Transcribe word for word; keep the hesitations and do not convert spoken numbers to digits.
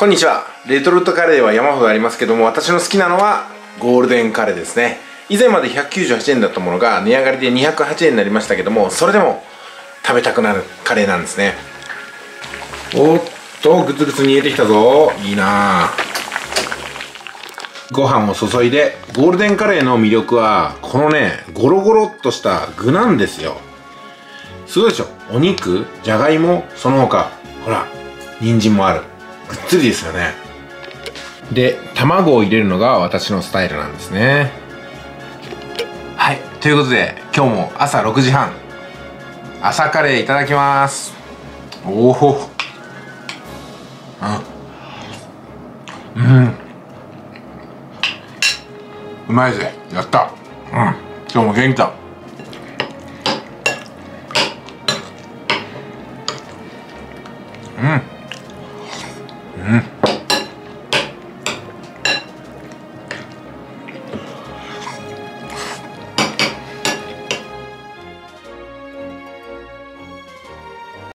こんにちは。レトルトカレーは山ほどありますけども、私の好きなのはゴールデンカレーですね。以前までひゃくきゅうじゅうはちえんだったものが値上がりでにひゃくはちえんになりましたけども、それでも食べたくなるカレーなんですね。おっと、グツグツ煮えてきたぞ。いいなぁ。ご飯を注いで、ゴールデンカレーの魅力はこのね、ゴロゴロっとした具なんですよ。すごいでしょ。お肉、じゃがいも、その他ほら人参もある。ぐっつりですよね。で、卵を入れるのが私のスタイルなんですね。はい、ということで今日も朝ろくじはん、朝カレーいただきます。おお、うん、うん、うまいぜ。やった。うん、今日も元気だ。